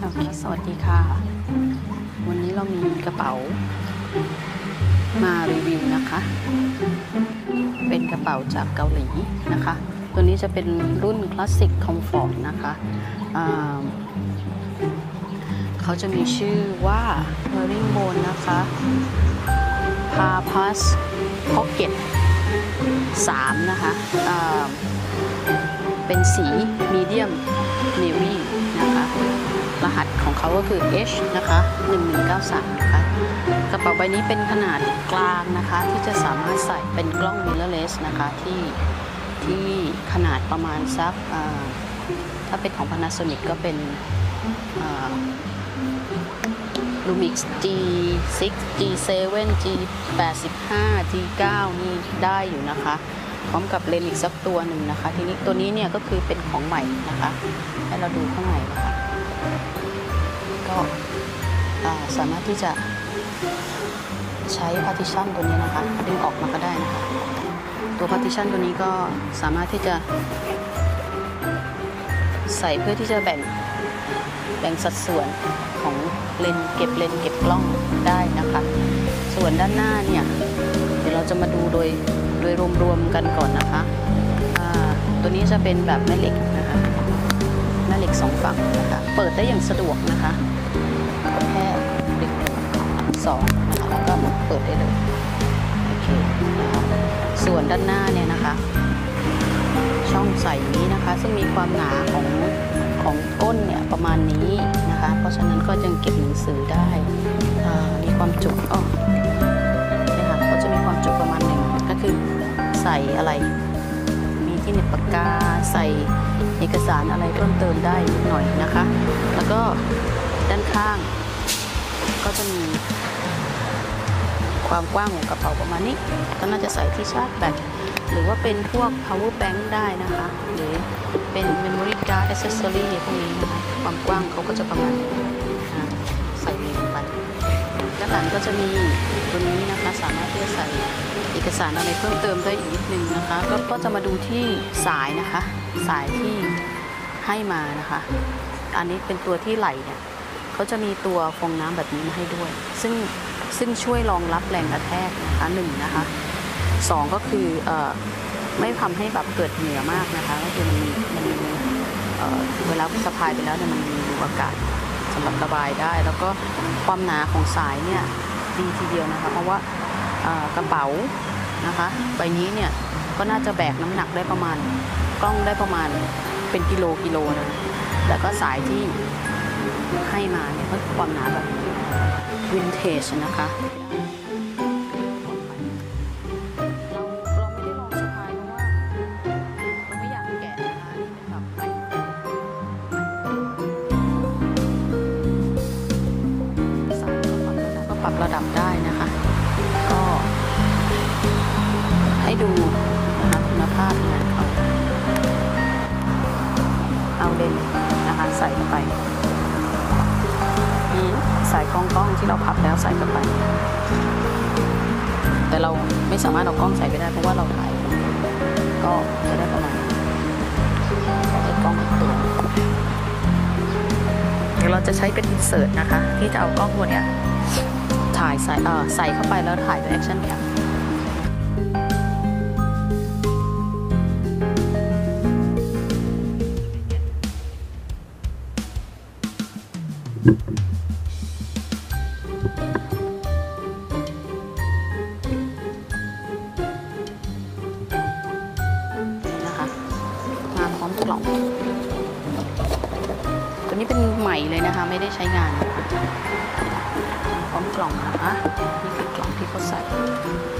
โอเคสวัสดีค่ะวันนี้เรามีกระเป๋ามารีวิวนะคะเป็นกระเป๋าจากเกาหลีนะคะตัวนี้จะเป็นรุ่นคลาสสิกคอมฟอร์ตนะคะเขาจะมีชื่อว่า Herringbone นะคะ Papas Pocket 3นะคะเป็นสีมีเดียมเนวีนะคะรหัสของเขาก็คือ H นะคะ1193นะคะกระเป๋าใบนี้เป็นขนาดกลางนะคะที่จะสามารถใส่เป็นกล้อง mirrorless นะคะที่ขนาดประมาณสักถ้าเป็นของ Panasonic ก็เป็นLumix G6 G7 G85 G9 นี่ได้อยู่นะคะพร้อมกับเลนส์อีกสักตัวหนึ่งนะคะทีนี้ตัวนี้เนี่ยก็คือเป็นของใหม่นะคะให้เราดูข้างในนะคะก็สามารถที่จะใช้ partition ตัวนี้นะคะดึงออกมาก็ได้นะคะตัว partition ตัวนี้ก็สามารถที่จะใส่เพื่อที่จะแบ่งสัดส่วนของเลนส์เก็บกล้องได้นะคะส่วนด้านหน้าเนี่ยเดี๋ยวเราจะมาดูโดยรวมๆกันก่อนนะคะตัวนี้จะเป็นแบบแม่เหล็กนะคะแม่เหล็ก2ฝั่งนะคะเปิดได้อย่างสะดวกนะคะแค่ดึง2นะคะแล้วก็เปิดได้เลยโอเคนะคะส่วนด้านหน้าเนี่ยนะคะช่องใส่นี้นะคะซึ่งมีความหนาของก้นเนี่ยประมาณนี้นะคะเพราะฉะนั้นก็ยังเก็บหนังสือได้มีความจุเนี่ยค่ะก็จะมีความจุประมาณหนึ่งก็คือใส่อะไรมีที่เหน็บปากกาใส่เอกสารอะไรเพิ่มเติมได้นิดหน่อยนะคะแล้วก็ด้านข้างก็จะมีความกว้างของกระเป๋าประมาณนี้ก็น่าจะใส่ที่ชาร์จแบตหรือว่าเป็นพวก power bank ได้นะคะหรือเป็น memory card accessory พวกนี้นะคะความกว้างเขาก็จะประมาณนี้ใส่ลงไปด้านหลังก็จะมีตัวนี้นะคะสามารถที่จะใส่เอกสารอะไรเพิ่มเติมได้อีกนิดนึงนะคะก็จะมาดูที่สายนะคะสายที่ให้มานะคะอันนี้เป็นตัวที่ไหลเนี่ยเขาจะมีตัวฟองน้ำแบบนี้มาให้ด้วยซึ่งช่วยรองรับแรงกระแทกนะคะ1นะคะ2ก็คือไม่ทำให้แบบเกิดเหงื่อมากนะคะก็คือมันมีเวลาสะพายไปแล้วเนี่ยมันมีรูอากาศสำหรับระบายได้แล้วก็ความหนาของสายเนี่ยดีทีเดียวนะคะเพราะว่ากระเป๋านะคะใบนี้เนี่ยก็น่าจะแบกน้ำหนักได้ประมาณกล้องได้ประมาณเป็นกิโลนะแล้วก็สายที่ให้มาเนี่ยก็ความหนาแบบวินเทจนะคะปรับระดับได้นะคะก็ให้ดูนะคะคุณภาพงานเขาเอาเลนส์นะคะใส่เข้าไปมีสายกล้องที่เราพับแล้วใส่เข้าไปแต่เราไม่สามารถเอากล้องใส่ไปได้เพราะว่าเราถ่ายก็จะได้ประมาณใช้กล้องอีกตัวเดี๋ยวเราจะใช้เป็นอินเสิร์ตนะคะที่จะเอากล้องตัวเนี้ยถ่ายใส่เข้าไปแล้วถ่ายเป็นแอคชั่นแคมนะคะมาพร้อมกล่องตัวนี้เป็นใหม่เลยนะคะไม่ได้ใช้งานพร้อมกล่องนะคะนี่คือกล่องที่เขาใส่